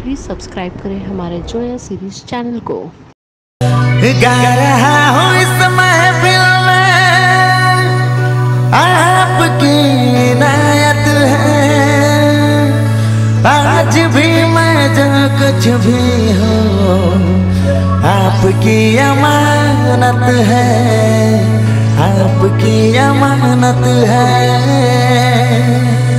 Please subscribe करें हमारे जोया सीरीज चैनल को। गा रहा हूँ इस महफिल में, आपकी इनायत है। आज भी मैं जो कुछ भी हूँ, आपकी अमानत है, आपकी अमानत है।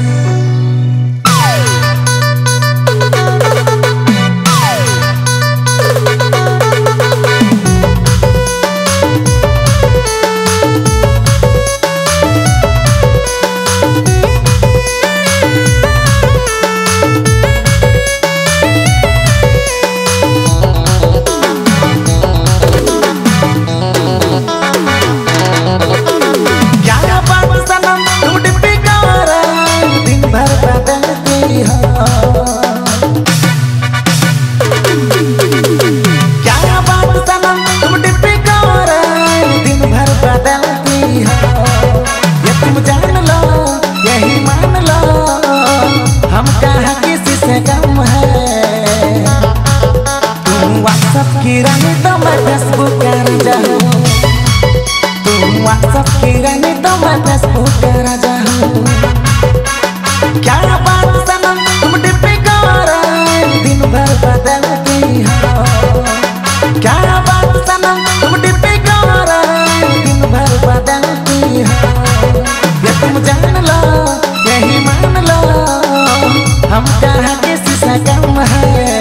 हम कहाँ किसी से कम है।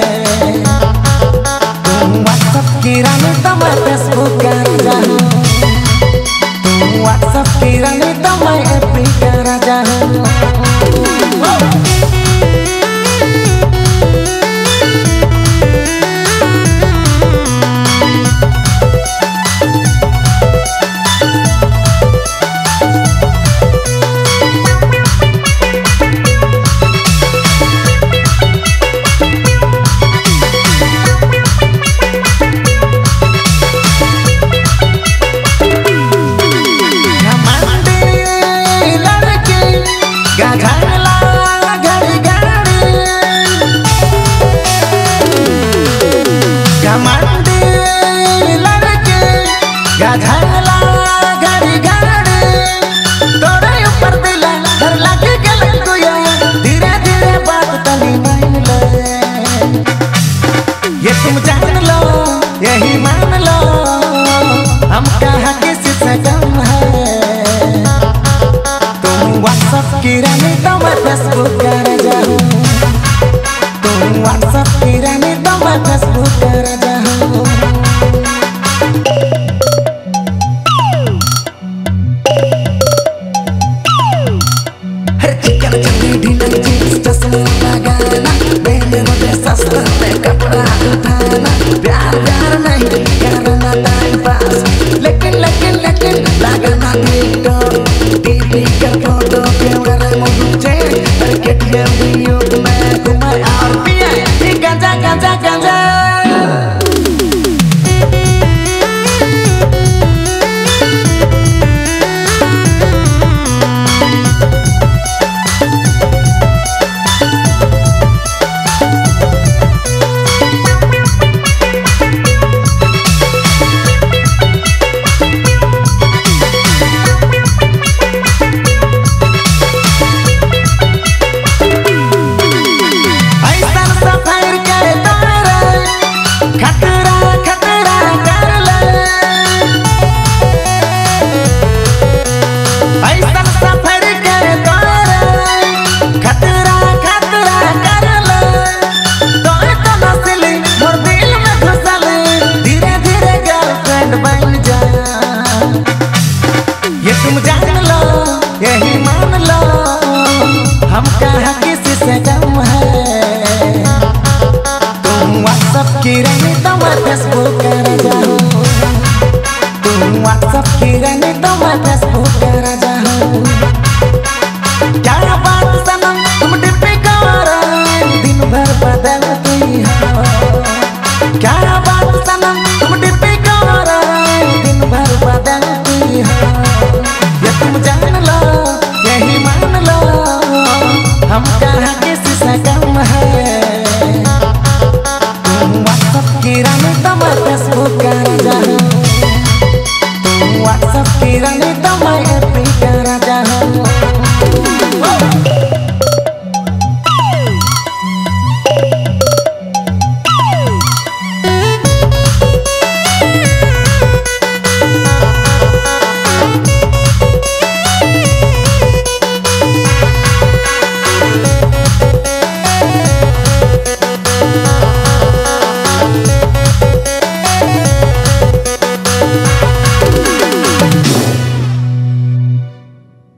तुम व्हाट्सएप की रानी तो मैं फेसबुक का राजा हूँ। तुम व्हाट्सएप की रानी तो मैं एफबी का राजा हूँ। तुम जान लो, यही मान लो, हम कहाँ किसी से कम है। तुम व्हाट्सएप की रानी तो मैं फेसबुक का राजा हूँ। तुम व्हाट्सएप की रानी तो मैं फेसबुक का राजा हूँ। हर चिकन चटनी ढीला जींस चश्मा लगाना, पहने मुझे सस्ता में कपड़ा उठाना। प्यार प्यार नहीं करना टाइम पास, लेकिन लेकिन लेकिन लगना टिकटॉक टीवी का फोटो कैमरा मुझे करके वीडियो